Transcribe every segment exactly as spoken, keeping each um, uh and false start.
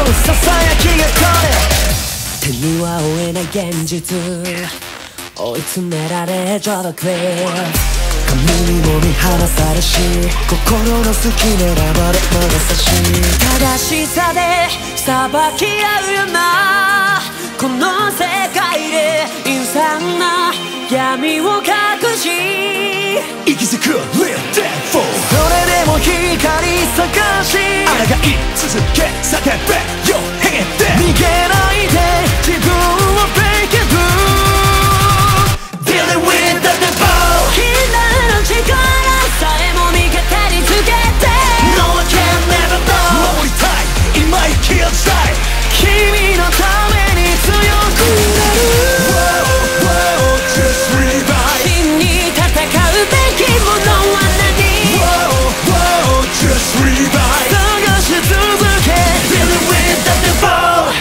うささやきがこれ手には負えない現実追い詰められ Draw the clear 髪にも見放されし心の隙狙われ物差し正しさで裁き合うようなこの世界で陰惨な闇を隠し息づく Live that fool それでも光探し抗い続け叫べ Yo hang it there 逃げないで自分を break it through Dealing with the devil 君の力さえも味方につけて No one can never know 守りたい今生きるたい君のために強くなる Whoa, whoa, just revive 真に戦うべきものは何 Whoa, whoa, just revive 探し続け Dealing with the devil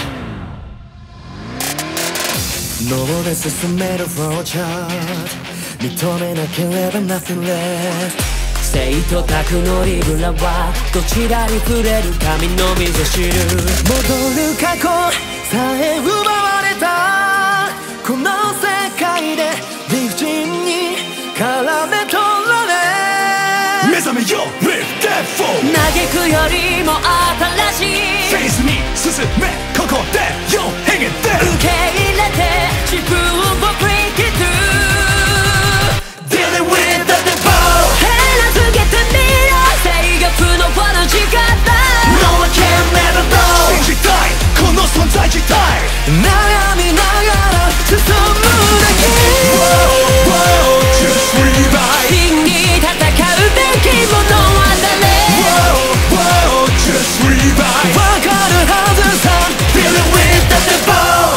脳で進めるフローチャート認めなければ nothing less 生と悪のリブラはどちらに触れる神のみぞ知る戻る過去さえ奪われたこの世界で理不尽に絡め取られ目覚めよ Live that fool 嘆くよりも新しいフェイスに進めここで Yo hang it there 受け入れて自分を break it through Dealing with the devil 手なずけてみろ制御不能の力 No one can never know 信じたいこの存在自体悩みながら進むだけ Whoa, whoa, just revive 真に戦うべきものは誰 Whoa, whoa, just revive わかるはずさ Dealing with the devil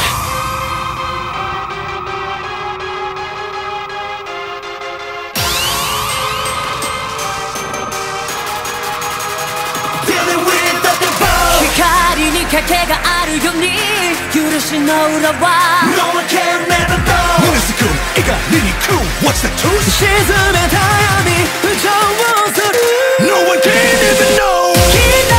Dealing with the devil 光に賭けがあるように許しの裏は No one can never know 胸すく怒りに食う What's the truth 沈めた闇浮上する No one can even know 君